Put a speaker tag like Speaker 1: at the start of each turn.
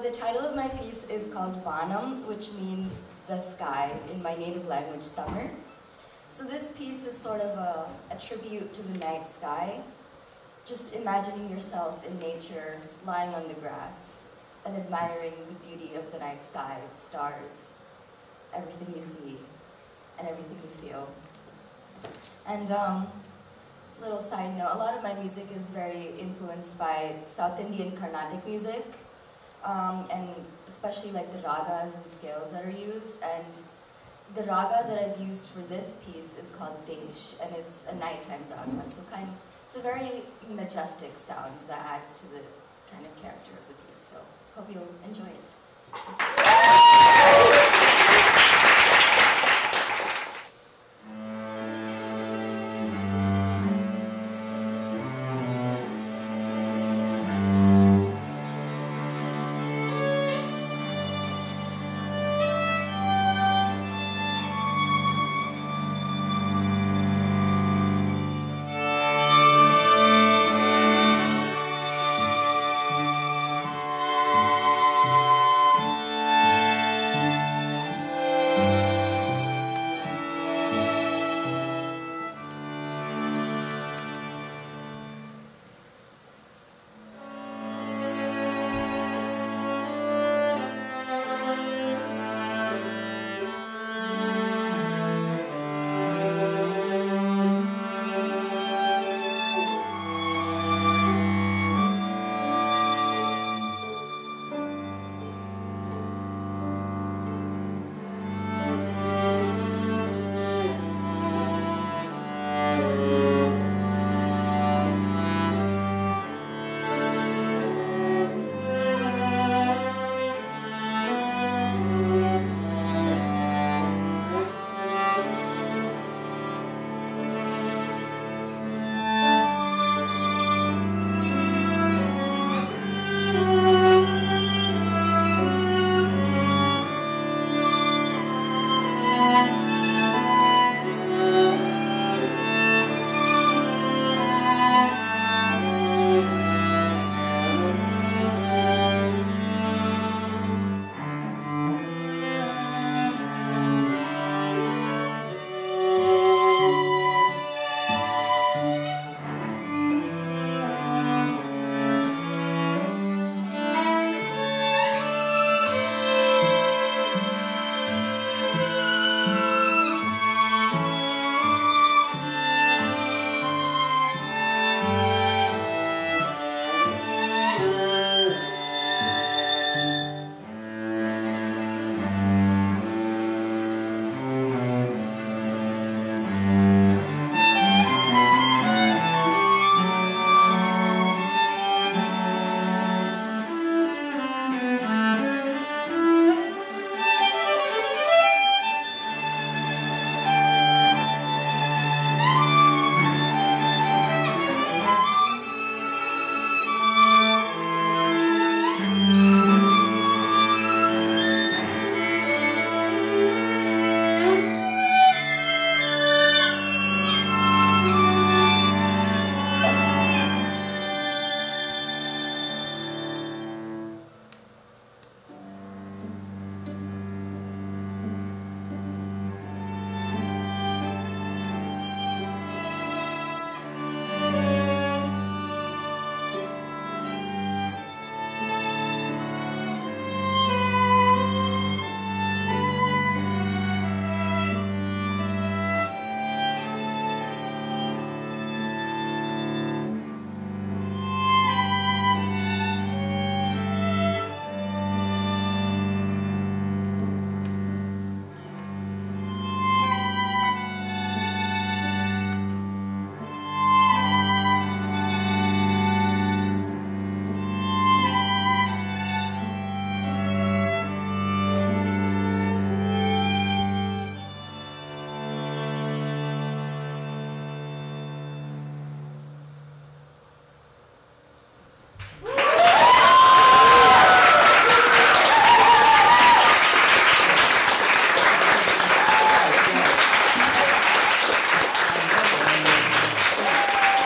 Speaker 1: the title of my piece is called Vaanam, which means the sky in my native language, Tamil. So this piece is sort of a tribute to the night sky, just imagining yourself in nature, lying on the grass, and admiring the beauty of the night sky, the stars, everything you see, and everything you feel. And little side note, a lot of my music is very influenced by South Indian Carnatic music, and especially like the ragas and scales that are used. And the raga that I've used for this piece is called Desh, and it's a nighttime raga, so it's a very majestic sound that adds to the kind of character of the piece. So hope you'll enjoy it.